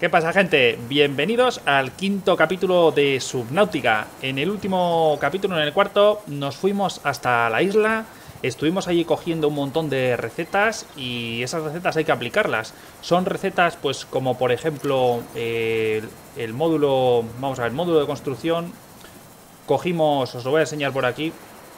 ¿Qué pasa, gente? Bienvenidos al quinto capítulo de Subnautica. En el último capítulo, en el cuarto, nos fuimos hasta la isla. Estuvimos allí cogiendo un montón de recetas y esas recetas hay que aplicarlas. Son recetas, pues, como por ejemplo el módulo, vamos a ver, el módulo de construcción. Cogimos, os lo voy a enseñar por aquí.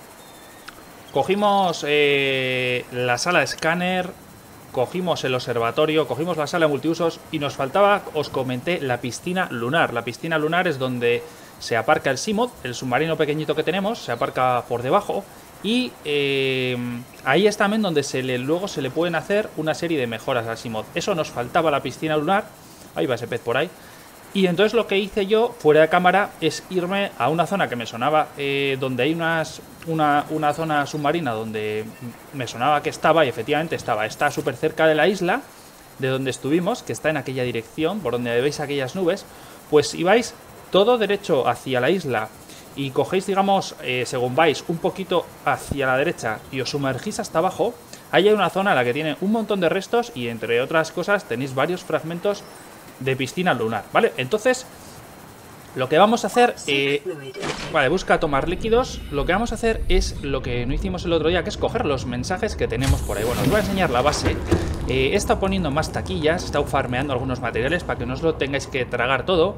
Cogimos la sala de escáner. Cogimos el observatorio, cogimos la sala de multiusos y nos faltaba, os comenté, la piscina lunar. La piscina lunar es donde se aparca el Seamoth, el submarino pequeñito que tenemos, se aparca por debajo. Y ahí es también donde luego se le pueden hacer una serie de mejoras al Seamoth. Eso nos faltaba, la piscina lunar. Ahí va ese pez por ahí. Y entonces lo que hice yo, fuera de cámara, es irme a una zona que me sonaba, donde hay una zona submarina donde me sonaba que estaba, y efectivamente estaba. Está súper cerca de la isla, de donde estuvimos, que está en aquella dirección, por donde veis aquellas nubes. Pues ibais todo derecho hacia la isla y cogéis, digamos, según vais un poquito hacia la derecha y os sumergís hasta abajo. Ahí hay una zona en la que tiene un montón de restos y, entre otras cosas, tenéis varios fragmentos de piscina lunar, ¿vale? Entonces, lo que vamos a hacer... vale, busca tomar líquidos. Lo que vamos a hacer es lo que no hicimos el otro día, que es coger los mensajes que tenemos por ahí. Bueno, os voy a enseñar la base. He estado poniendo más taquillas, he estado farmeando algunos materiales para que no os lo tengáis que tragar todo.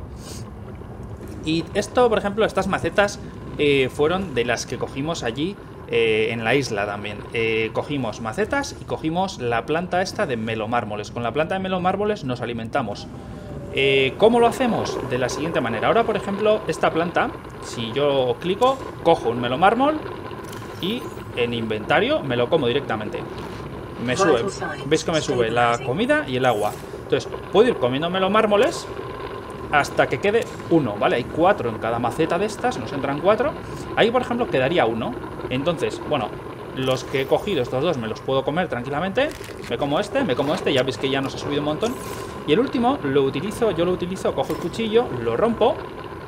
Y esto, por ejemplo, estas macetas fueron de las que cogimos allí en la isla también. Cogimos macetas y cogimos la planta esta de melomármoles. Con la planta de melomármoles nos alimentamos. ¿Cómo lo hacemos? De la siguiente manera. Ahora, por ejemplo, esta planta, si yo clico, cojo un melomármol y en inventario me lo como directamente. Me sube, veis que me sube la comida y el agua. Entonces, puedo ir comiendo melomármoles hasta que quede uno, ¿vale? Hay 4 en cada maceta de estas, nos entran 4. Ahí, por ejemplo, quedaría uno. Entonces, bueno, los que he cogido, estos dos, me los puedo comer tranquilamente. Me como este, ya veis que ya nos ha subido un montón. Y el último yo lo utilizo, cojo el cuchillo, lo rompo.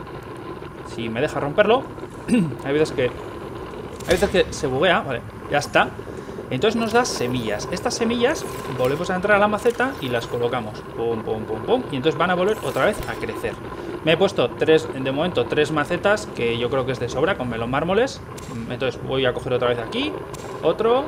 Si me deja romperlo. Hay veces que se buguea, vale, ya está. Entonces nos da semillas. Estas semillas volvemos a entrar a la maceta y las colocamos. Pum, pum, pum, pum. Y entonces van a volver otra vez a crecer. Me he puesto de momento 3 macetas, que yo creo que es de sobra, con melomármoles. Entonces voy a coger otra vez aquí. Otro.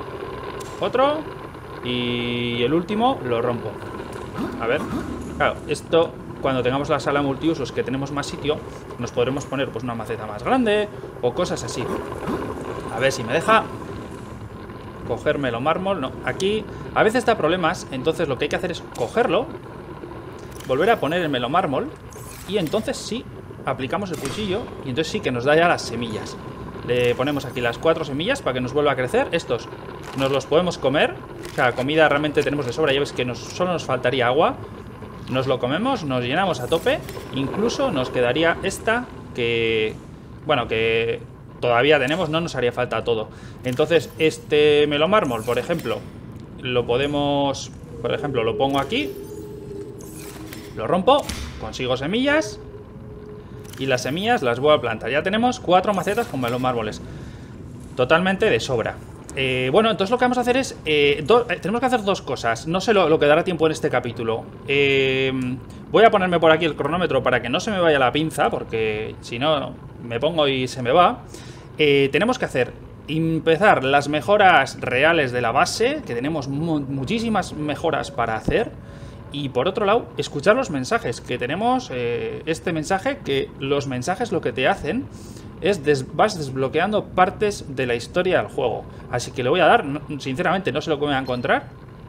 Y el último lo rompo. A ver. Claro, esto, cuando tengamos la sala multiusos, que tenemos más sitio, nos podremos poner pues una maceta más grande o cosas así. A ver si me deja coger melomármol. No, aquí a veces da problemas. Entonces lo que hay que hacer es cogerlo, volver a poner el melomármol, y entonces sí, aplicamos el cuchillo y entonces sí que nos da ya las semillas. Le ponemos aquí las 4 semillas para que nos vuelva a crecer. Estos nos los podemos comer. O sea, comida realmente tenemos de sobra. Ya ves que solo nos faltaría agua. Nos lo comemos, nos llenamos a tope. Incluso nos quedaría esta que... bueno, que todavía tenemos, no nos haría falta todo. Entonces, este melomármol, por ejemplo, lo podemos... por ejemplo, lo pongo aquí. Lo rompo, consigo semillas. Y las semillas las voy a plantar. Ya tenemos 4 macetas con melomármoles. Totalmente de sobra. Bueno, entonces lo que vamos a hacer es... tenemos que hacer 2 cosas. No sé lo que dará tiempo en este capítulo. Voy a ponerme por aquí el cronómetro para que no se me vaya la pinza, porque si no me pongo y se me va. Tenemos que empezar las mejoras reales de la base, que tenemos muchísimas mejoras para hacer. Y por otro lado, escuchar los mensajes, que tenemos este mensaje, que los mensajes lo que te hacen es vas desbloqueando partes de la historia del juego. Así que le voy a dar, sinceramente no sé lo que me voy a encontrar.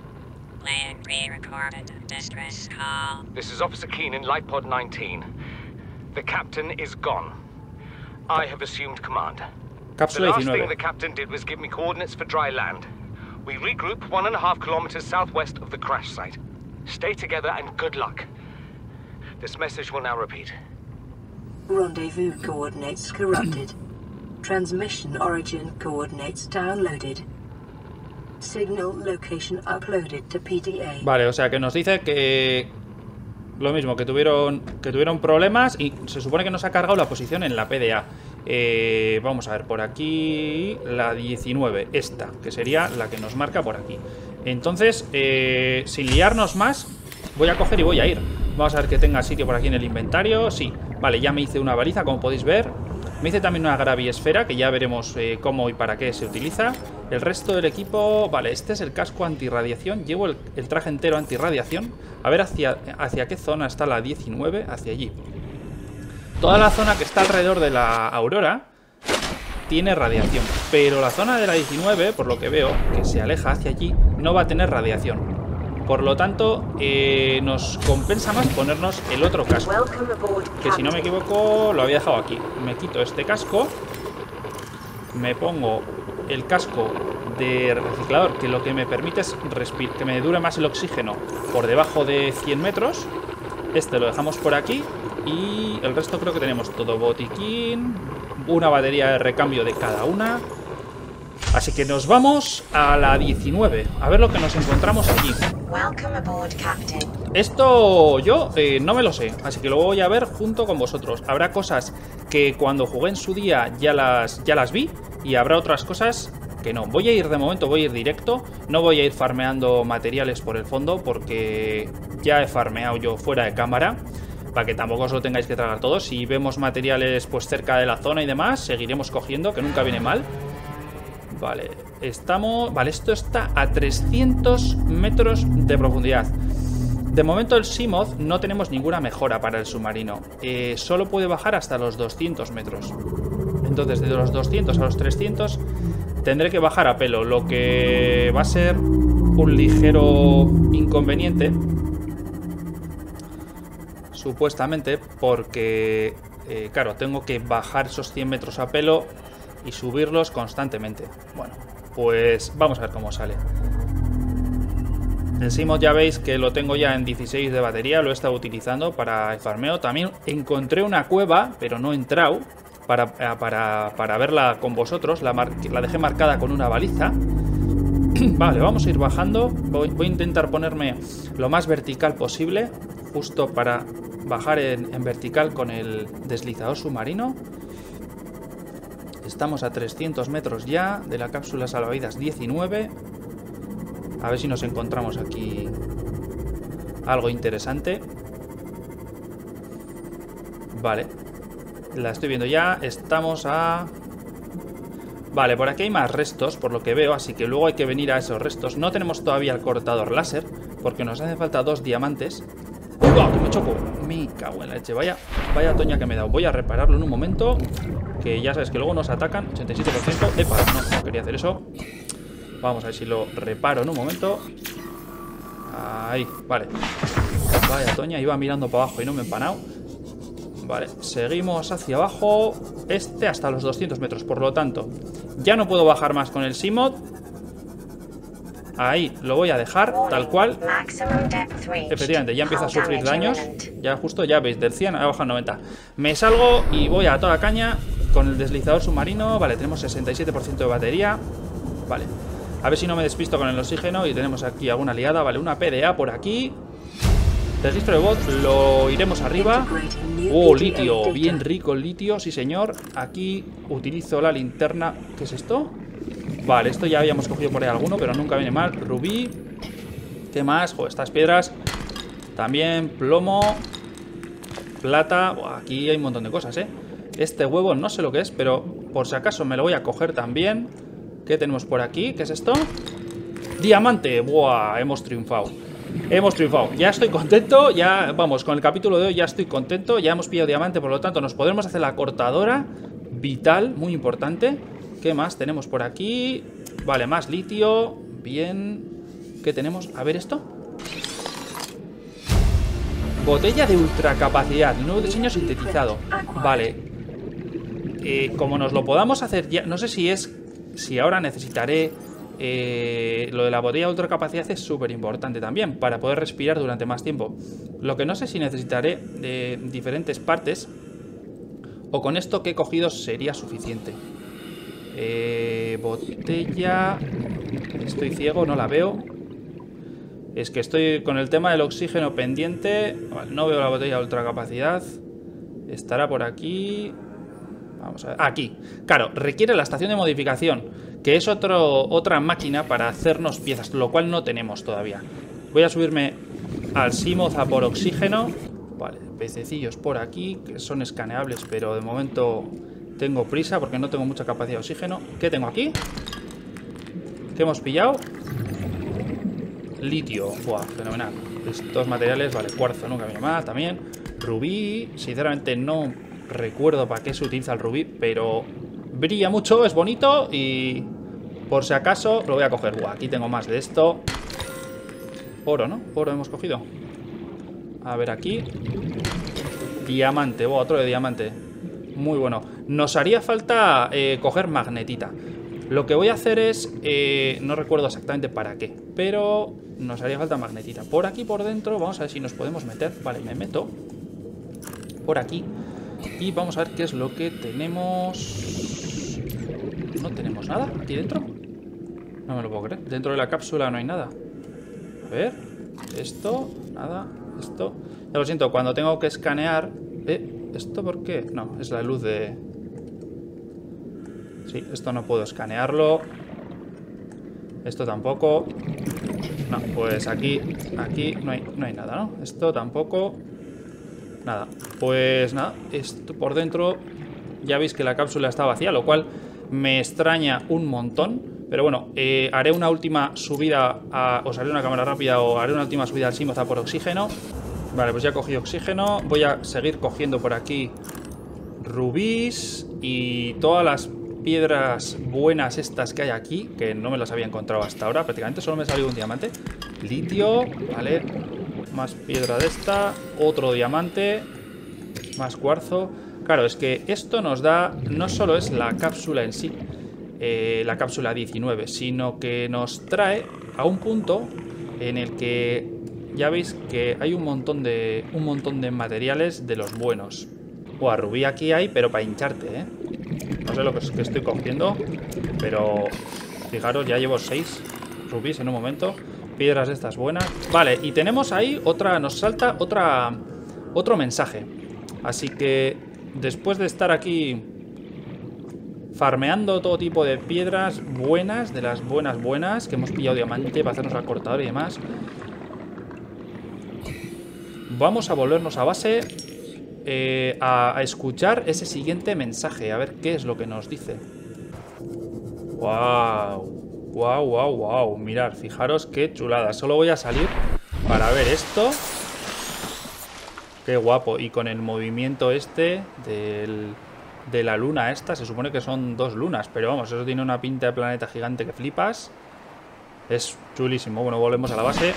This is Officer Keenan, Light Pod 19. The captain is gone. I have assumed command. Cápsula The last 19. thing the captain did was give me coordinates for dry land. We regroup 1.5 kilometers southwest of the crash site. Stay together and good luck. This message will now repeat. Rendezvous coordinates corrupted. Transmission origin coordinates downloaded. Signal location uploaded to PDA. Vale, o sea que nos dice que... lo mismo, que tuvieron problemas y se supone que nos ha cargado la posición en la PDA. Vamos a ver, por aquí la 19, esta, que sería la que nos marca por aquí. Entonces, sin liarnos más, voy a coger y voy a ir. Vamos a ver que tenga sitio por aquí en el inventario. Sí, vale, ya me hice una baliza, como podéis ver. Me hice también una graviesfera, que ya veremos cómo y para qué se utiliza. El resto del equipo... Vale, este es el casco antirradiación. Llevo el traje entero antirradiación. A ver hacia qué zona está la 19. Hacia allí. Toda la zona que está alrededor de la Aurora tiene radiación. Pero la zona de la 19, por lo que veo, que se aleja hacia allí, no va a tener radiación. Por lo tanto, nos compensa más ponernos el otro casco. Que si no me equivoco, lo había dejado aquí. Me quito este casco. Me pongo el casco de reciclador, que lo que me permite es que me dure más el oxígeno por debajo de 100 metros. Este lo dejamos por aquí. Y el resto creo que tenemos todo. Botiquín, una batería de recambio de cada una. Así que nos vamos a la 19. A ver lo que nos encontramos allí. Esto yo no me lo sé, así que lo voy a ver junto con vosotros. Habrá cosas que cuando jugué en su día ya las vi, y habrá otras cosas que no. Voy a ir de momento, voy a ir directo. No voy a ir farmeando materiales por el fondo, porque ya he farmeado yo fuera de cámara, para que tampoco os lo tengáis que tragar todos. Si vemos materiales pues cerca de la zona y demás, seguiremos cogiendo, que nunca viene mal. Vale, vale, esto está a 300 metros de profundidad. De momento el Seamoth no tenemos ninguna mejora para el submarino. Solo puede bajar hasta los 200 metros. Entonces, de los 200 a los 300 tendré que bajar a pelo, lo que va a ser un ligero inconveniente, supuestamente, porque, claro, tengo que bajar esos 100 metros a pelo y subirlos constantemente. Bueno, pues vamos a ver cómo sale. El Seamoth ya veis que lo tengo ya en 16 de batería, lo he estado utilizando para el farmeo. También encontré una cueva, pero no he entrado para verla con vosotros. La dejé marcada con una baliza. Vale, vamos a ir bajando. Voy a intentar ponerme lo más vertical posible, justo para bajar en vertical con el deslizador submarino. Estamos a 300 metros ya de la cápsula salvavidas 19. A ver si nos encontramos aquí algo interesante. Vale, la estoy viendo ya. Estamos a... Vale, por aquí hay más restos, por lo que veo, así que luego hay que venir a esos restos. No tenemos todavía el cortador láser, porque nos hace falta 2 diamantes. ¡Oh, que me choco! Me cago en la leche. Vaya toña que me he dado. Voy a repararlo en un momento, que ya sabes que luego nos atacan. 87%. ¡Epa! No quería hacer eso. Vamos a ver si lo reparo en un momento. Ahí, vale. Vaya toña, iba mirando para abajo y no me he empanado. Vale, seguimos hacia abajo. Hasta los 200 metros, por lo tanto ya no puedo bajar más con el Seamoth. Ahí lo voy a dejar, tal cual. Efectivamente, ya empieza a sufrir daños. Ya justo, ya veis, del 100 a bajar 90. Me salgo y voy a toda caña con el deslizador submarino. Vale, tenemos 67% de batería. Vale, a ver si no me despisto con el oxígeno. Y tenemos aquí alguna liada. Vale, una PDA por aquí. Registro de bot, lo iremos arriba. Oh, litio, bien rico el litio, sí señor. Aquí utilizo la linterna. ¿Qué es esto? Vale, esto ya habíamos cogido por ahí alguno, pero nunca viene mal. Rubí. ¿Qué más? Joder, estas piedras. También plomo. Plata. Buah, aquí hay un montón de cosas, ¿eh? Este huevo no sé lo que es, pero por si acaso me lo voy a coger también. ¿Qué tenemos por aquí? ¿Qué es esto? Diamante. Buah, hemos triunfado. Hemos triunfado, ya estoy contento. Ya, vamos, con el capítulo de hoy ya estoy contento. Ya hemos pillado diamante, por lo tanto nos podremos hacer la cortadora. Vital, muy importante. ¿Qué más tenemos por aquí? Vale, más litio. Bien. ¿Qué tenemos? A ver esto. Botella de ultracapacidad, nuevo diseño sintetizado. Vale. Como nos lo podamos hacer ya, no sé si ahora necesitaré... lo de la botella de ultracapacidad es súper importante también para poder respirar durante más tiempo. Lo que no sé si necesitaré de diferentes partes, o con esto que he cogido sería suficiente. Botella. Estoy ciego, no la veo. Es que estoy con el tema del oxígeno pendiente. Vale, no veo la botella de ultracapacidad. Estará por aquí. Vamos a ver. Aquí. Claro, requiere la estación de modificación, que es otra máquina para hacernos piezas, lo cual no tenemos todavía. Voy a subirme al Seamoth a por oxígeno. Vale, pececillos por aquí, que son escaneables, pero de momento tengo prisa porque no tengo mucha capacidad de oxígeno. ¿Qué tengo aquí? ¿Qué hemos pillado? Litio. Buah, fenomenal. Estos materiales, vale, cuarzo, nunca viene mal también. Rubí, sinceramente no recuerdo para qué se utiliza el rubí, pero brilla mucho, es bonito y por si acaso lo voy a coger. Buah, aquí tengo más de esto. Oro, ¿no? Oro hemos cogido. A ver aquí. Diamante, buah, otro de diamante. Muy bueno. Nos haría falta coger magnetita. Lo que voy a hacer es... no recuerdo exactamente para qué, pero nos haría falta magnetita. Por aquí, por dentro, vamos a ver si nos podemos meter. Vale, me meto por aquí y vamos a ver qué es lo que tenemos. ¿No tenemos nada aquí dentro? No me lo puedo creer. Dentro de la cápsula no hay nada. A ver, esto, nada, esto. Ya lo siento, cuando tengo que escanear... ¿esto por qué? No, es la luz de... Sí, esto no puedo escanearlo. Esto tampoco. No, pues aquí no hay nada, ¿no? Esto tampoco. Nada. Pues nada, esto por dentro ya veis que la cápsula está vacía, lo cual me extraña un montón. Pero bueno, haré una última subida os haré una cámara rápida o haré una última subida al Simoza por oxígeno. Vale, pues ya he cogido oxígeno. Voy a seguir cogiendo por aquí rubíes y todas las piedras buenas estas que hay aquí, que no me las había encontrado hasta ahora. Prácticamente solo me ha salido un diamante. Litio, vale. Más piedra de esta. Otro diamante. Más cuarzo. Claro, es que esto nos da... No solo es la cápsula en sí, la cápsula 19, sino que nos trae a un punto en el que ya veis que hay un montón de materiales de los buenos. Buah, rubí aquí hay, pero para hincharte, ¿eh? No sé lo que estoy cogiendo, pero fijaros, ya llevo 6 rubíes en un momento. Piedras de estas buenas. Vale, y tenemos ahí otra, nos salta otro mensaje. Así que después de estar aquí farmeando todo tipo de piedras buenas, de las buenas, que hemos pillado diamante para hacernos la cortadora y demás, vamos a volvernos a base a escuchar ese siguiente mensaje, a ver qué es lo que nos dice. ¡Wow! ¡Wow, wow, wow! Mirad, fijaros qué chulada. Solo voy a salir para ver esto. ¡Qué guapo! Y con el movimiento este de la luna esta, se supone que son 2 lunas, pero vamos, eso tiene una pinta de planeta gigante que flipas. Es chulísimo. Bueno, volvemos a la base.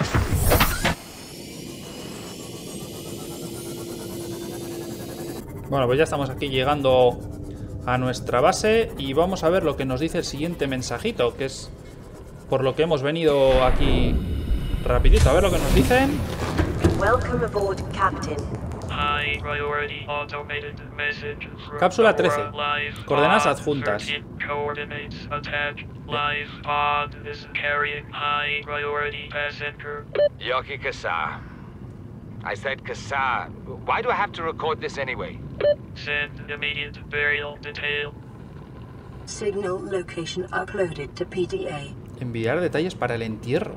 Bueno, pues ya estamos aquí llegando a nuestra base y vamos a ver lo que nos dice el siguiente mensajito, que es por lo que hemos venido aquí rapidito. A ver lo que nos dicen. Welcome aboard, Captain. Cápsula 13. Coordenadas adjuntas. Yoki Kassar. I said Kassar. Why do I have to record this anyway? Send immediate burial detail. Signal location uploaded to PDA. Enviar detalles para el entierro.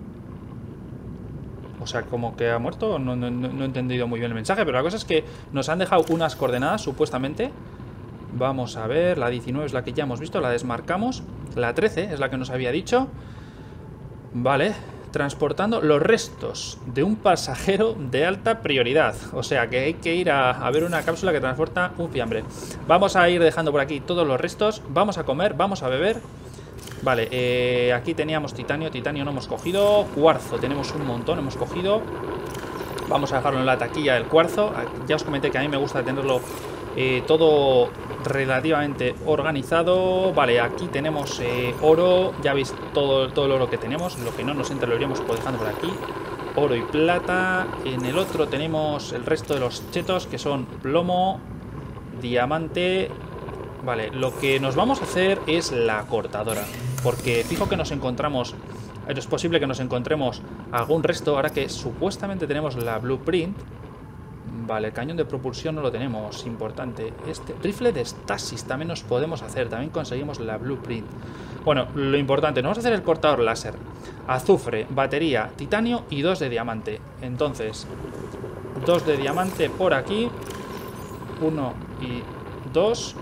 O sea, como que ha muerto. No he entendido muy bien el mensaje, pero la cosa es que nos han dejado unas coordenadas, supuestamente. Vamos a ver, la 19 es la que ya hemos visto, la desmarcamos. La 13 es la que nos había dicho. Vale, transportando los restos de un pasajero de alta prioridad. O sea, que hay que ir a ver una cápsula que transporta un fiambre. Vamos a ir dejando por aquí todos los restos. Vamos a comer, vamos a beber. Vale, aquí teníamos titanio. Titanio no hemos cogido. Cuarzo tenemos un montón, hemos cogido. Vamos a dejarlo en la taquilla del cuarzo. Ya os comenté que a mí me gusta tenerlo todo relativamente organizado. Vale, aquí tenemos oro. Ya veis todo el oro que tenemos. Lo que no nos entra lo iríamos dejando por aquí. Oro y plata. En el otro tenemos el resto de los chetos, que son plomo, diamante. Vale, lo que nos vamos a hacer es la cortadora, porque fijo que nos encontramos, es posible que nos encontremos algún resto ahora que supuestamente tenemos la blueprint. Vale, el cañón de propulsión no lo tenemos, importante. Este rifle de estasis también nos podemos hacer, también conseguimos la blueprint. Bueno, lo importante, nos vamos a hacer el cortador láser. Azufre, batería, titanio y 2 de diamante. Entonces, 2 de diamante por aquí. 1 y 2.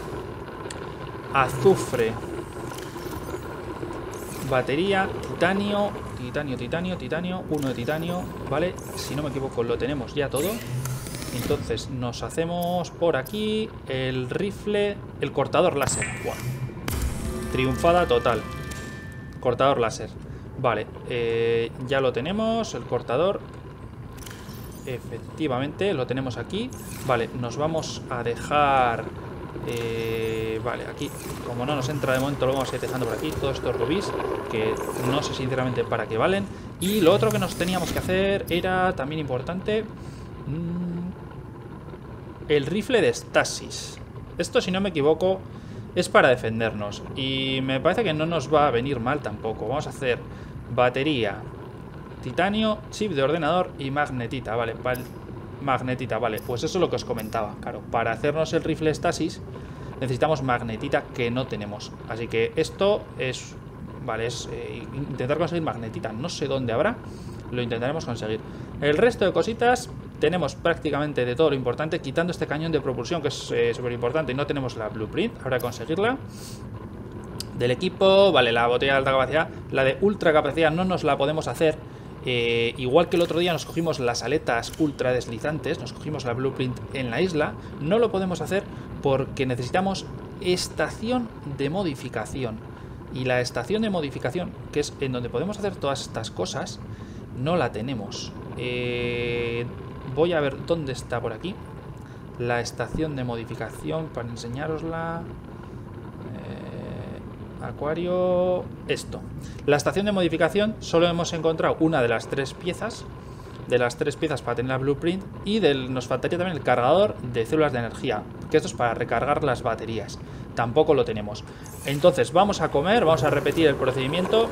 Azufre. Batería, titanio, titanio, 1 de titanio, ¿vale? Si no me equivoco lo tenemos ya todo. Entonces nos hacemos por aquí el rifle, el cortador láser. ¡Wow! Triunfada total. Cortador láser. Vale, ya lo tenemos, el cortador. Efectivamente, lo tenemos aquí. Vale, nos vamos a dejar... vale, aquí, como no nos entra de momento, lo vamos a ir dejando por aquí. Todos estos rubíes, que no sé sinceramente para qué valen. Y lo otro que nos teníamos que hacer era también importante... el rifle de estasis. Esto, si no me equivoco, es para defendernos. Y me parece que no nos va a venir mal tampoco. Vamos a hacer batería, titanio, chip de ordenador y magnetita. Vale, magnetita, vale. Pues eso es lo que os comentaba. Claro, para hacernos el rifle estasis necesitamos magnetita, que no tenemos. Así que esto es... Vale, es intentar conseguir magnetita. No sé dónde habrá. Lo intentaremos conseguir. El resto de cositas... Tenemos prácticamente de todo lo importante, quitando este cañón de propulsión, que es súper importante, y no tenemos la blueprint, habrá que conseguirla. Del equipo, vale, la botella de alta capacidad, la de ultra capacidad no nos la podemos hacer. Igual que el otro día nos cogimos las aletas ultra deslizantes, nos cogimos la blueprint en la isla, no lo podemos hacer porque necesitamos estación de modificación. Y la estación de modificación, que es en donde podemos hacer todas estas cosas, no la tenemos. Voy a ver dónde está por aquí la estación de modificación para enseñárosla. Acuario... Esto. La estación de modificación solo hemos encontrado una de las 3 piezas. De las 3 piezas para tener la blueprint. Y nos faltaría también el cargador de células de energía, que esto es para recargar las baterías. Tampoco lo tenemos. Entonces vamos a comer, vamos a repetir el procedimiento.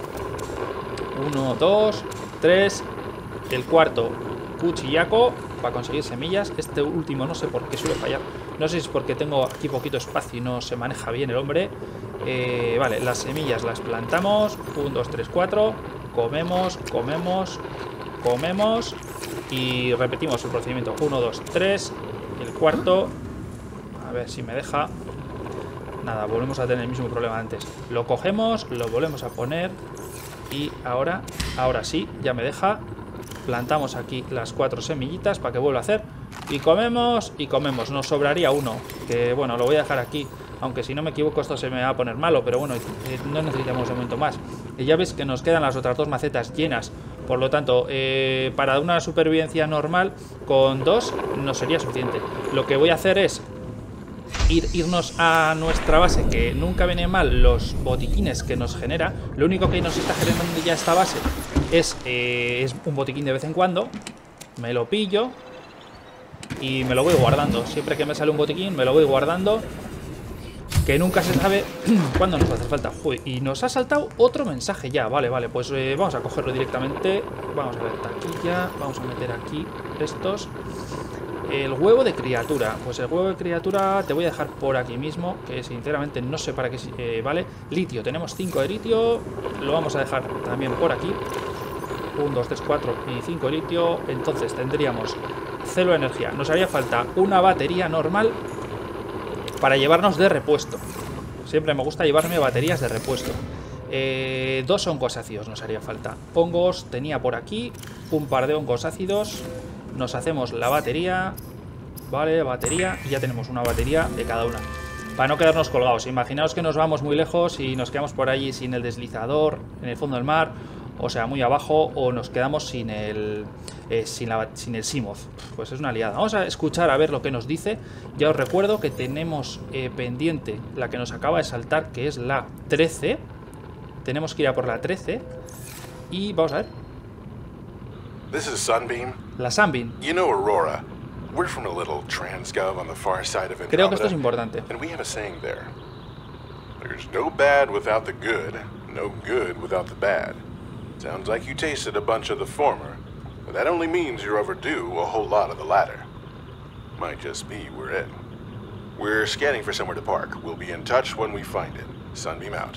1, 2, 3. El cuarto, cuchillaco para conseguir semillas. Este último no sé por qué suele fallar. No sé si es porque tengo aquí poquito espacio y no se maneja bien el hombre. Vale, las semillas las plantamos. 1, 2, 3, 4. Comemos, comemos, comemos. Y repetimos el procedimiento. 1, 2, 3. El cuarto. A ver si me deja. Nada, volvemos a tener el mismo problema antes. Lo cogemos, lo volvemos a poner. Y ahora sí, ya me deja. Plantamos aquí las 4 semillitas para que vuelva a hacer. Y comemos y comemos. Nos sobraría uno, que bueno, lo voy a dejar aquí. Aunque si no me equivoco esto se me va a poner malo. Pero bueno, no necesitamos de momento más. Y ya ves que nos quedan las otras 2 macetas llenas. Por lo tanto, para una supervivencia normal, con 2 nos sería suficiente. Lo que voy a hacer es irnos a nuestra base, que nunca viene mal los botiquines que nos genera. Lo único que nos está generando ya esta base es un botiquín de vez en cuando. Me lo pillo y me lo voy guardando. Siempre que me sale un botiquín me lo voy guardando, que nunca se sabe cuándo nos hace falta. Uy, y nos ha saltado otro mensaje ya. Vale, pues vamos a cogerlo directamente. Vamos a ver, taquilla. Vamos a meter aquí estos. El huevo de criatura. Pues el huevo de criatura te voy a dejar por aquí mismo, que sinceramente no sé para qué vale. Litio, tenemos 5 de litio. Lo vamos a dejar también por aquí. 1, 2, 3, 4 y 5 de litio. Entonces tendríamos célula de energía. Nos haría falta una batería normal para llevarnos de repuesto. Siempre me gusta llevarme baterías de repuesto. 2 hongos ácidos nos haría falta. Hongos tenía por aquí un par de hongos ácidos. Nos hacemos la batería. Vale, batería. Y ya tenemos una batería de cada una, para no quedarnos colgados. Imaginaos que nos vamos muy lejos y nos quedamos por allí sin el deslizador en el fondo del mar, o sea, muy abajo, o nos quedamos sin el Seamoth. Pues es una liada. Vamos a escuchar a ver lo que nos dice. Ya os recuerdo que tenemos pendiente la que nos acaba de saltar, que es la 13. Tenemos que ir a por la 13. Y vamos a ver. This is Sunbeam. La Sunbeam. You know Aurora. We're from a little transgov on the far side of Andromeda. Creo que esto es importante. And we have a saying there. There's no bad without the good, no good without the bad. Sounds like you tasted a bunch of the former, but that only means you're overdue a whole lot of the latter. Might just be we're in. We're scanning for somewhere to park. We'll be in touch when we find it. Sunbeam out.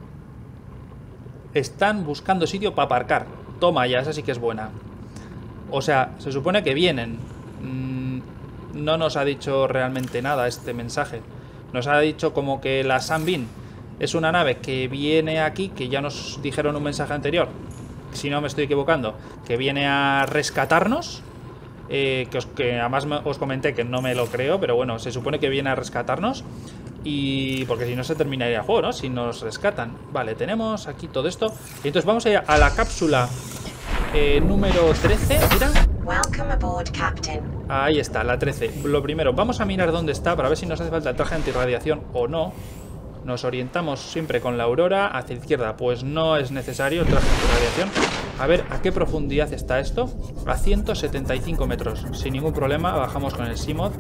Están buscando sitio para aparcar. Toma ya, esa sí que es buena. O sea, se supone que vienen. No nos ha dicho realmente nada este mensaje. Nos ha dicho como que la Sunbeam es una nave que viene aquí, que ya nos dijeron un mensaje anterior, si no me estoy equivocando, que viene a rescatarnos. Que además os comenté que no me lo creo, pero bueno, se supone que viene a rescatarnos. Y porque si no se terminaría el juego, ¿no? Si nos rescatan. Vale, tenemos aquí todo esto. Y entonces vamos a ir a la cápsula número 13. Mira. Welcome aboard, Captain. Ahí está, la 13. Lo primero, vamos a mirar dónde está para ver si nos hace falta el traje antirradiación o no. Nos orientamos siempre con la Aurora hacia la izquierda. Pues no es necesario el traje antirradiación. A ver, ¿a qué profundidad está esto? A 175 metros. Sin ningún problema, bajamos con el Seamoth.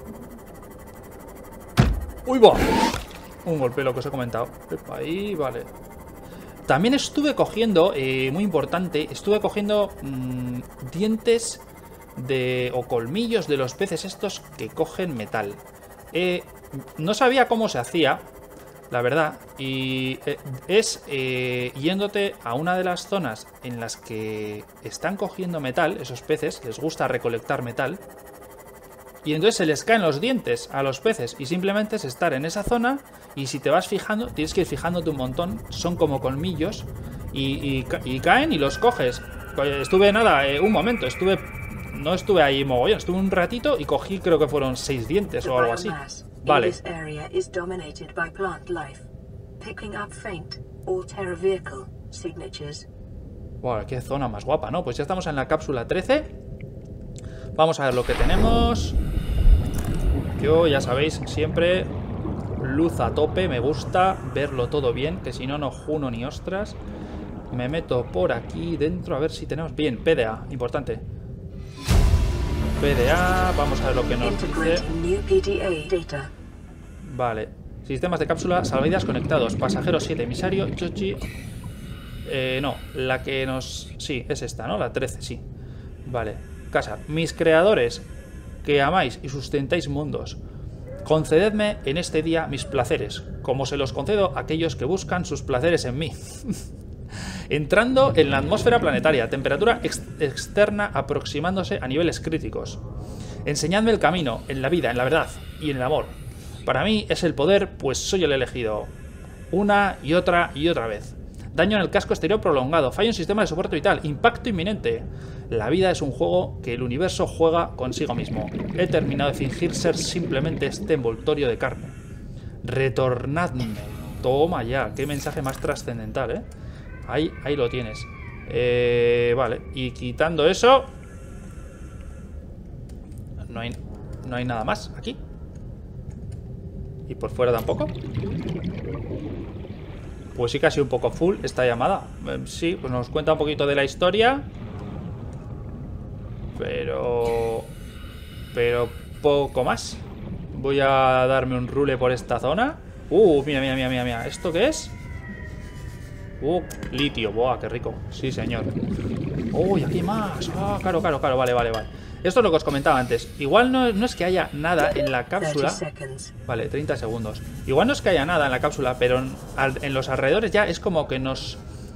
¡Uy, va! Un golpe, lo que os he comentado. Ahí, vale. También estuve cogiendo, muy importante, estuve cogiendo dientes o colmillos de los peces estos que cogen metal. No sabía cómo se hacía, la verdad, y es yéndote a una de las zonas en las que están cogiendo metal, esos peces, les gusta recolectar metal, y entonces se les caen los dientes a los peces y simplemente es estar en esa zona y si te vas fijando, tienes que ir fijándote un montón, son como colmillos y caen y los coges. Estuve nada, un momento, no estuve ahí mogollón, estuve un ratito y cogí creo que fueron 6 dientes o algo así. Vale. Wow, qué zona más guapa, ¿no? Pues ya estamos en la cápsula 13. Vamos a ver lo que tenemos. Yo, ya sabéis, siempre luz a tope. Me gusta verlo todo bien, que si no, no juno ni ostras. Me meto por aquí dentro a ver si tenemos... Bien, PDA, importante. PDA, vamos a ver lo que nos dice. Vale. Sistemas de cápsula, salvavidas conectados. Pasajero 7, emisario, Chochi. No, la que nos... Sí, es esta, ¿no? La 13, sí. Vale. Casa. Mis creadores, que amáis y sustentáis mundos, concededme en este día mis placeres, como se los concedo a aquellos que buscan sus placeres en mí. Entrando en la atmósfera planetaria, temperatura externa aproximándose a niveles críticos. Enseñadme el camino, en la vida, en la verdad y en el amor. Para mí es el poder, pues soy el elegido. Una y otra vez. Daño en el casco exterior prolongado. Fallo en sistema de soporte vital. Impacto inminente. La vida es un juego que el universo juega consigo mismo. He terminado de fingir ser simplemente este envoltorio de carne. Retornadme. Toma ya. Qué mensaje más trascendental, ¿eh? Ahí lo tienes. Vale. Y quitando eso... No hay nada más aquí. Y por fuera tampoco. Pues sí, casi un poco full esta llamada. Sí, pues nos cuenta un poquito de la historia. Pero poco más. Voy a darme un rule por esta zona. Mira. ¿Esto qué es? Litio. Buah, qué rico. Sí, señor. Y aquí más. Claro. Vale. Esto es lo que os comentaba antes. Igual no es que haya nada en la cápsula. Vale, 30 segundos. Igual no es que haya nada en la cápsula, pero en los alrededores ya es como que nos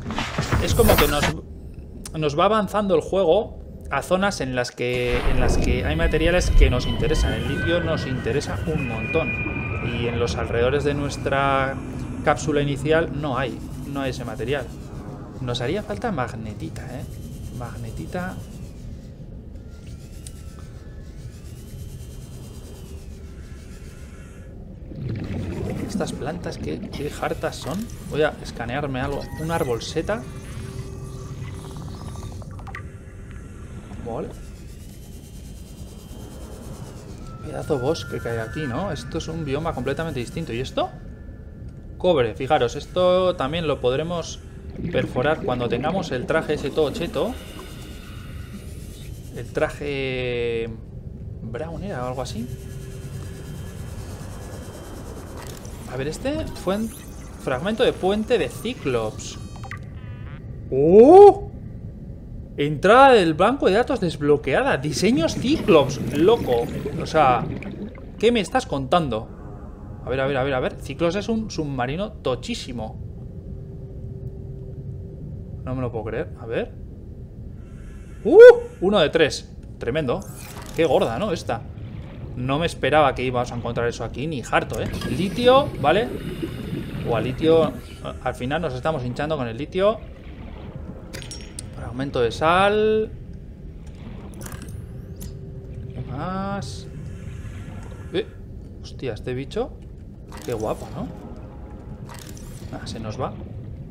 va avanzando el juego a zonas en las que hay materiales que nos interesan. El litio nos interesa un montón. Y en los alrededores de nuestra cápsula inicial no hay ese material. Nos haría falta magnetita, ¿eh? Magnetita... Estas plantas, ¿qué hartas son? Voy a escanearme algo. Un árbol seta. Vale. Pedazo bosque que hay aquí, ¿no? Esto es un bioma completamente distinto. ¿Y esto? Cobre, fijaros. Esto también lo podremos perforar cuando tengamos el traje ese todo cheto. El traje... Brown era o algo así. A ver, este fue un fragmento de puente de Cíclops. ¡Oh! Entrada del banco de datos desbloqueada. Diseños Cíclops, loco. O sea, ¿qué me estás contando? A ver. Cíclops es un submarino tochísimo. No me lo puedo creer. A ver. 1 de 3. Tremendo. Qué gorda, ¿no? Esta. No me esperaba que íbamos a encontrar eso aquí, ni harto, ¿eh? Litio, ¿vale? O al litio... Al final nos estamos hinchando con el litio. Fragmento de sal. ¿Qué más? Hostia, este bicho. Qué guapo, ¿no? Ah, se nos va.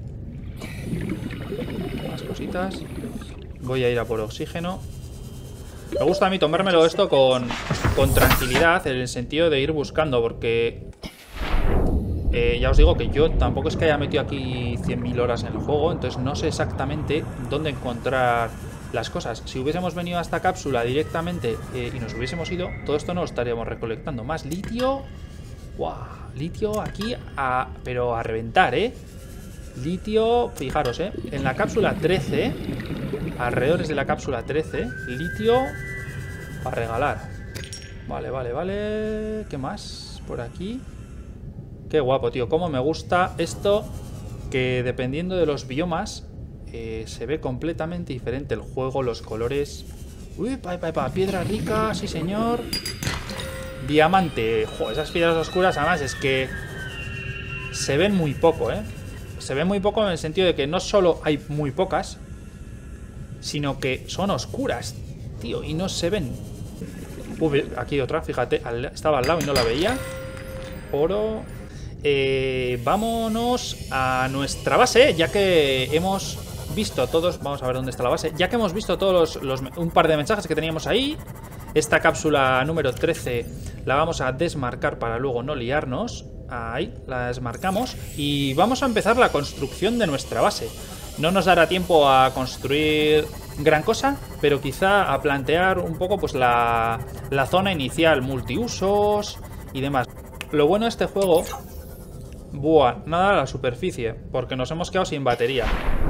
Más cositas. Voy a ir a por oxígeno. Me gusta a mí tomármelo esto con tranquilidad, en el sentido de ir buscando, porque ya os digo que yo tampoco es que haya metido aquí 100.000 horas en el juego, entonces no sé exactamente dónde encontrar las cosas. Si hubiésemos venido a esta cápsula directamente y nos hubiésemos ido, todo esto no lo estaríamos recolectando. Más litio. ¡Wow! Litio aquí, pero a reventar, ¿eh? Litio, fijaros, en la cápsula 13, alrededores de la cápsula 13, litio para regalar. Vale, vale, vale. ¿Qué más por aquí? Qué guapo, tío. Cómo me gusta esto, que dependiendo de los biomas se ve completamente diferente el juego, los colores. Uy, piedra rica, sí señor. Diamante. Joder, esas piedras oscuras además es que se ven muy poco, Se ven muy poco en el sentido de que no solo hay muy pocas, sino que son oscuras, tío, y no se ven. Uy, aquí otra, fíjate, estaba al lado y no la veía. Oro. Vámonos a nuestra base, ya que hemos visto todos... Vamos a ver dónde está la base. Ya que hemos visto todos un par de mensajes que teníamos ahí. Esta cápsula número 13 la vamos a desmarcar para luego no liarnos. Ahí, la desmarcamos. Y vamos a empezar la construcción de nuestra base. No nos dará tiempo a construir gran cosa, pero quizá a plantear un poco pues la zona inicial, multiusos y demás. Lo bueno de este juego... Buah, nada a la superficie, porque nos hemos quedado sin batería.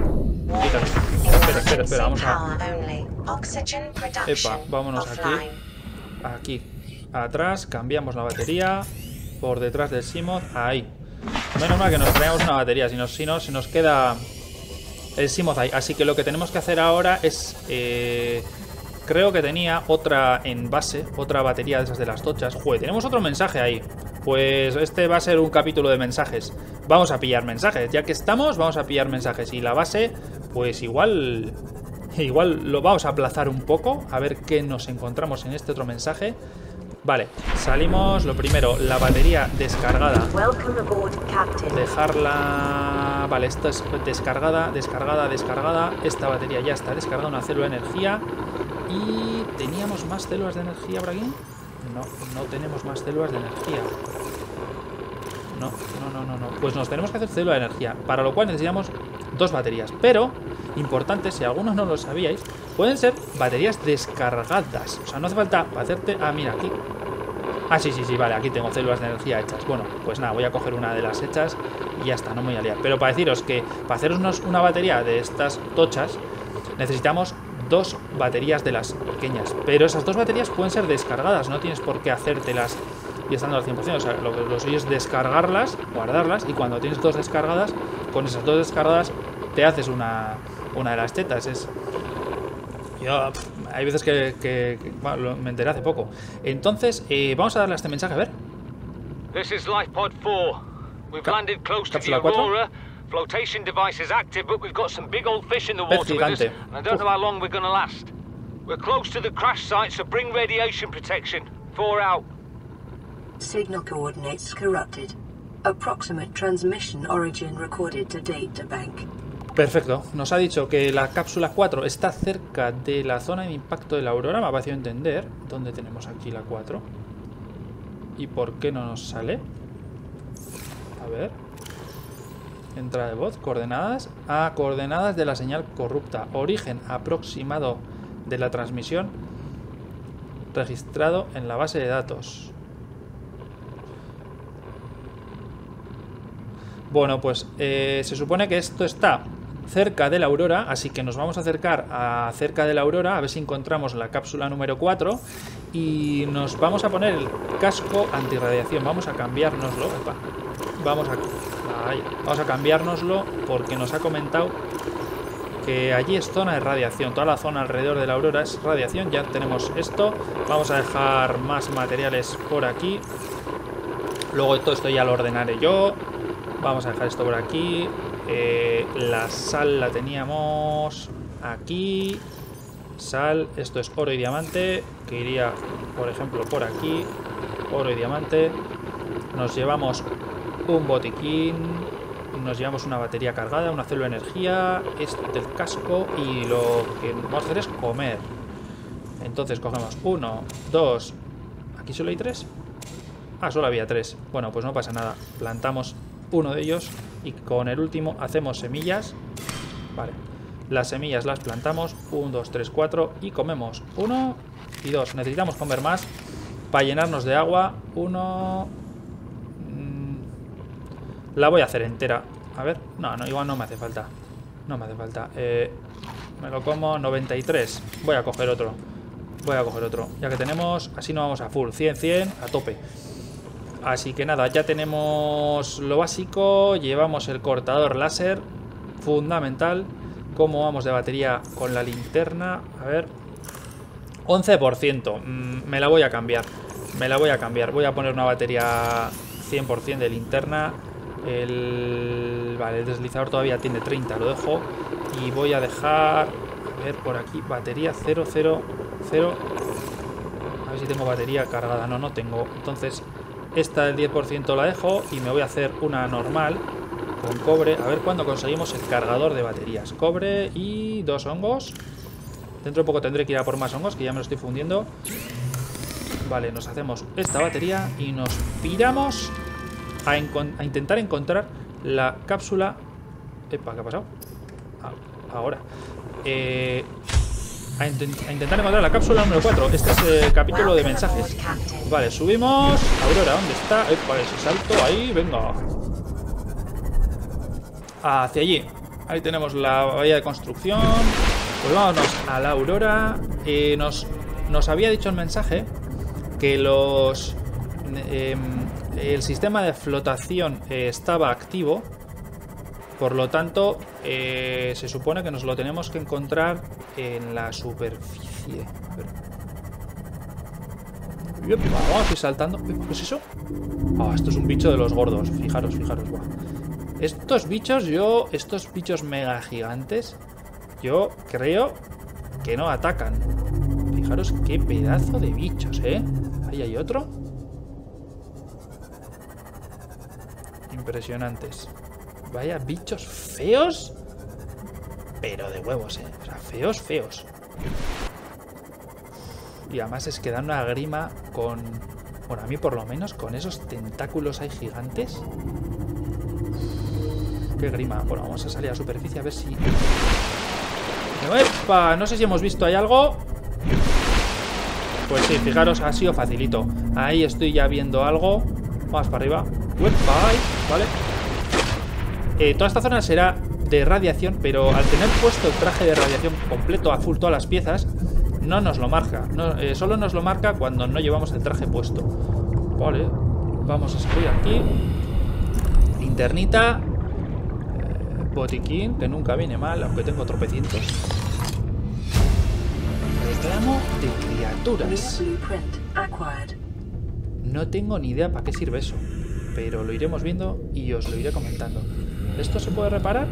Espera, vamos a... Epa, vámonos aquí. Aquí, atrás, cambiamos la batería. Por detrás del Seamoth, ahí. Menos mal que nos traemos una batería, si no se nos queda el Seamoth ahí. Así que lo que tenemos que hacer ahora es... creo que tenía otra en base, otra batería de esas de las tochas. Joder, tenemos otro mensaje ahí. Pues este va a ser un capítulo de mensajes. Vamos a pillar mensajes, ya que estamos, vamos a pillar mensajes. Y la base, pues igual lo vamos a aplazar un poco, a ver qué nos encontramos en este otro mensaje. Vale, salimos. Lo primero, la batería descargada. Dejarla... Vale, esta es descargada. Esta batería ya está descargada, una célula de energía. ¿Y teníamos más células de energía por aquí? No tenemos más células de energía. No. Pues nos tenemos que hacer célula de energía, para lo cual necesitamos 2 baterías. Pero, importante, si algunos no lo sabíais, pueden ser baterías descargadas. O sea, no hace falta hacerte... Ah, mira, aquí. Ah, sí, vale, aquí tengo células de energía hechas. Bueno, pues nada, voy a coger una de las hechas y ya está, no me voy a liar. Pero para deciros que para hacernos una batería de estas tochas, necesitamos 2 baterías de las pequeñas. Pero esas 2 baterías pueden ser descargadas, no tienes por qué hacértelas y estando al 100%. O sea, lo suyo es descargarlas, guardarlas, y cuando tienes 2 descargadas, con esas 2 descargadas te haces una de las tetas. Hay veces que bueno, me enteré hace poco. Entonces, vamos a darle a este mensaje, a ver. This is LifePod 4. We've landed close to the Aurora. Flotation device is active, but we've got some big old fish in the water with us, and I don't know how long we're going to last. We're close to the crash site, so bring radiation protection. 4 out. Signal coordinates corrupted. Approximate transmission origin recorded to data bank. Perfecto. Nos ha dicho que la cápsula 4 está cerca de la zona de impacto de la Aurora. Me ha parecido entender. ¿Dónde tenemos aquí la 4? ¿Y por qué no nos sale? A ver. Entrada de voz, coordenadas. Ah, coordenadas de la señal corrupta. Origen aproximado de la transmisión registrado en la base de datos. Bueno, pues se supone que esto está cerca de la Aurora, así que nos vamos a acercar a cerca de la Aurora a ver si encontramos la cápsula número 4 y nos vamos a poner el casco antirradiación. Vamos a cambiárnoslo. Opa. Vamos a cambiárnoslo porque nos ha comentado que allí es zona de radiación. Toda la zona alrededor de la aurora es radiación. Ya tenemos esto. Vamos a dejar más materiales por aquí. Luego todo esto ya lo ordenaré yo. Vamos a dejar esto por aquí. La sal la teníamos aquí. Sal, esto es oro y diamante, que iría, por ejemplo, por aquí. Oro y diamante. Nos llevamos un botiquín. Nos llevamos una batería cargada, una célula de energía, el casco, y lo que vamos a hacer es comer. Entonces cogemos 1, 2. ¿Aquí solo hay 3? Ah, solo había 3. Bueno, pues no pasa nada. Plantamos uno de ellos y con el último hacemos semillas. Vale. Las semillas las plantamos. 1, 2, 3, 4. Y comemos 1 y 2. Necesitamos comer más para llenarnos de agua. 1. La voy a hacer entera. A ver. No, igual no me hace falta. No me hace falta. Me lo como. 93. Voy a coger otro. Ya que tenemos. Así no vamos a full. 100, 100. A tope. Así que nada, ya tenemos lo básico. Llevamos el cortador láser. Fundamental. ¿Cómo vamos de batería con la linterna? A ver. 11%. Me la voy a cambiar. Voy a poner una batería 100% de linterna. Vale, el deslizador todavía tiene 30. Lo dejo. Y voy a dejar... A ver, por aquí. Batería 0, 0, 0. A ver si tengo batería cargada. No, no tengo. Entonces... Esta del 10% la dejo y me voy a hacer una normal con cobre. A ver cuándo conseguimos el cargador de baterías. Cobre y 2 hongos. Dentro de poco tendré que ir a por más hongos, que ya me lo estoy fundiendo. Vale, nos hacemos esta batería y nos piramos a intentar encontrar la cápsula. Epa, ¿qué ha pasado? Ahora. A intentar encontrar la cápsula número 4. Este es el capítulo de mensajes. Vale, subimos. Aurora, ¿dónde está? Vale, si salto ahí, venga. Hacia allí. Ahí tenemos la bahía de construcción. Pues vámonos a la Aurora. Nos había dicho el mensaje que el sistema de flotación estaba activo. Por lo tanto, se supone que nos lo tenemos que encontrar en la superficie. A ver. Vamos a ir saltando. ¿Qué es eso? Ah, esto es un bicho de los gordos. Fijaros. Buah. Estos bichos mega gigantes, yo creo que no atacan. Fijaros qué pedazo de bichos, ¿eh? Ahí hay otro. Impresionantes. Vaya bichos feos, pero de huevos, o sea, feos. Y además es que dan una grima con... Bueno, a mí por lo menos, con esos tentáculos ahí gigantes. Qué grima. Bueno, vamos a salir a la superficie a ver si... ¡Epa! No sé si hemos visto ahí algo. Pues sí, fijaros, ha sido facilito. Ahí estoy ya viendo algo. Vamos para arriba. ¡Epa! Ahí, vale. Toda esta zona será de radiación, pero al tener puesto el traje de radiación completo a full todas las piezas, no nos lo marca. Solo nos lo marca cuando no llevamos el traje puesto. Vale, vamos a salir aquí. Linternita. Botiquín, que nunca viene mal, aunque tengo tropecientos. Reclamo de criaturas. No tengo ni idea para qué sirve eso, pero lo iremos viendo y os lo iré comentando. ¿Esto se puede reparar?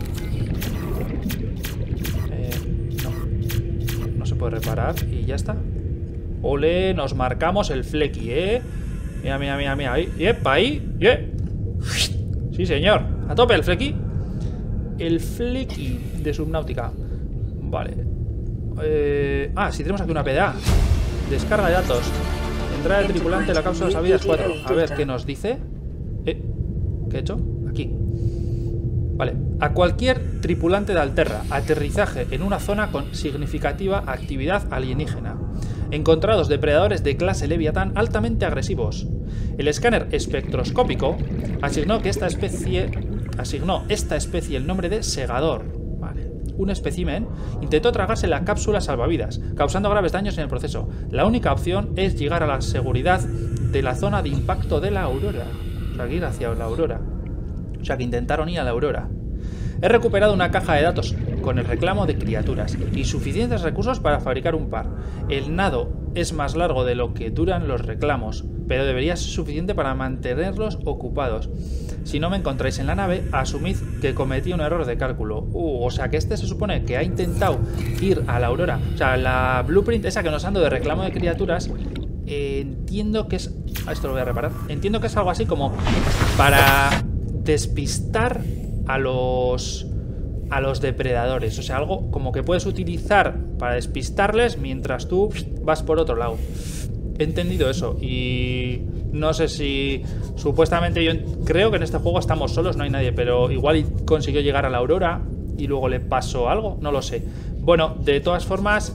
No se puede reparar y ya está. Ole, nos marcamos el flequi, Mira. Ahí. ¡Yepa! Ahí. Sí, señor. A tope el flequi. El flequi de Subnautica. Vale. Sí, tenemos aquí una PDA. Descarga de datos. Entrada del tripulante de la cápsula Sabidas 4. A ver qué nos dice. ¿Qué he hecho? Aquí. Vale. A cualquier tripulante de Alterra. Aterrizaje en una zona con significativa actividad alienígena. Encontrados depredadores de clase Leviatán altamente agresivos. El escáner espectroscópico asignó esta especie el nombre de segador. Vale. Un espécimen intentó tragarse la cápsula salvavidas, causando graves daños en el proceso. La única opción es llegar a la seguridad de la zona de impacto de la Aurora. O sea, ir hacia la Aurora. O sea, que intentaron ir a la Aurora. He recuperado una caja de datos con el reclamo de criaturas y suficientes recursos para fabricar un par. El nado es más largo de lo que duran los reclamos, pero debería ser suficiente para mantenerlos ocupados. Si no me encontráis en la nave, asumid que cometí un error de cálculo. O sea que este se supone que ha intentado ir a la Aurora. O sea, la blueprint esa que nos ando de reclamo de criaturas, entiendo que es... Esto lo voy a reparar. Entiendo que es algo así como para despistar a los depredadores. O sea, algo como que puedes utilizar para despistarles mientras tú vas por otro lado. He entendido eso y no sé si... Supuestamente yo creo que en este juego estamos solos, no hay nadie, pero igual consiguió llegar a la Aurora y luego le pasó algo, no lo sé. Bueno, de todas formas...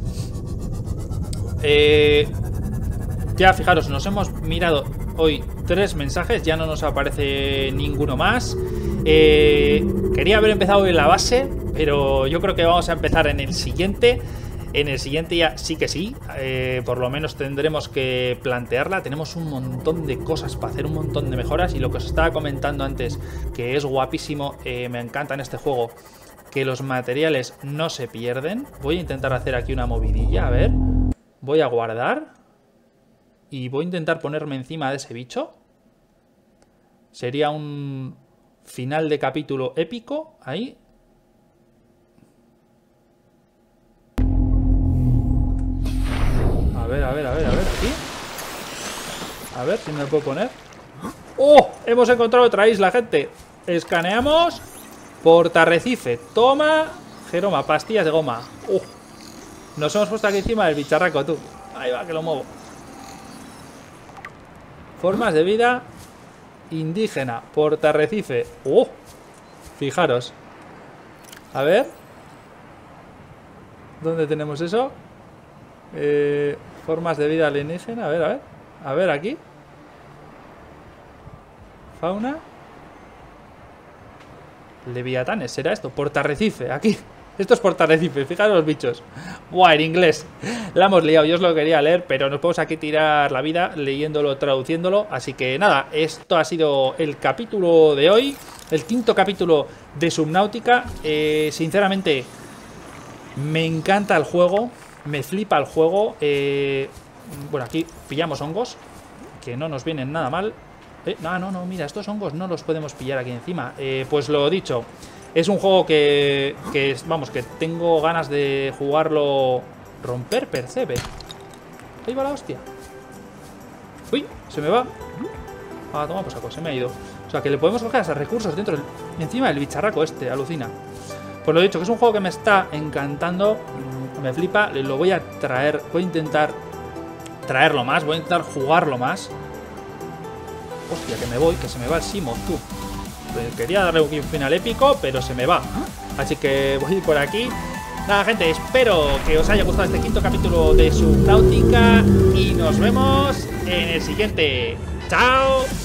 ya fijaros, nos hemos mirado hoy 3 mensajes, ya no nos aparece ninguno más. Quería haber empezado en la base, pero yo creo que vamos a empezar en el siguiente. En el siguiente ya sí que sí, por lo menos tendremos que plantearla. Tenemos un montón de cosas para hacer, un montón de mejoras. Y lo que os estaba comentando antes, que es guapísimo, me encanta en este juego, que los materiales no se pierden. Voy a intentar hacer aquí una movidilla, a ver. Voy a guardar y voy a intentar ponerme encima de ese bicho. Sería un final de capítulo épico, ahí. A ver, aquí. A ver si me puedo poner. ¡Oh! Hemos encontrado otra isla, gente. Escaneamos. Portarrecife. Toma. Jeroma, pastillas de goma. Nos hemos puesto aquí encima del bicharraco, tú. Ahí va, que lo muevo. Formas de vida indígena. Portarrecife. Fijaros. A ver. ¿Dónde tenemos eso? Formas de vida alienígena. A ver. A ver, aquí. Fauna. Leviatanes, ¿será esto? Portarrecife, aquí. Esto es Portarrecife, fijaros los bichos. Buah, en inglés. La hemos liado, yo os lo quería leer, pero nos podemos aquí tirar la vida leyéndolo, traduciéndolo. Así que nada, esto ha sido el capítulo de hoy. El 5º capítulo de Subnautica. Sinceramente, me encanta el juego. Me flipa el juego. Bueno, aquí pillamos hongos, que no nos vienen nada mal. No, mira, estos hongos no los podemos pillar aquí encima. Pues lo dicho, es un juego que vamos, que tengo ganas de jugarlo. Romper percebe. Ahí va la hostia. Uy, se me va. Toma pues saco, se me ha ido. O sea, que le podemos coger hasta recursos dentro encima del bicharraco este, alucina. Pues lo dicho, que es un juego que me está encantando. Me flipa, lo voy a traer. Voy a intentar traerlo más, voy a intentar jugarlo más. Hostia, que me voy, que se me va el Simoth, tú. Quería darle un final épico, pero se me va. Así que voy a ir por aquí. Nada, gente, espero que os haya gustado este 5º capítulo de Subnautica. Y nos vemos en el siguiente. ¡Chao!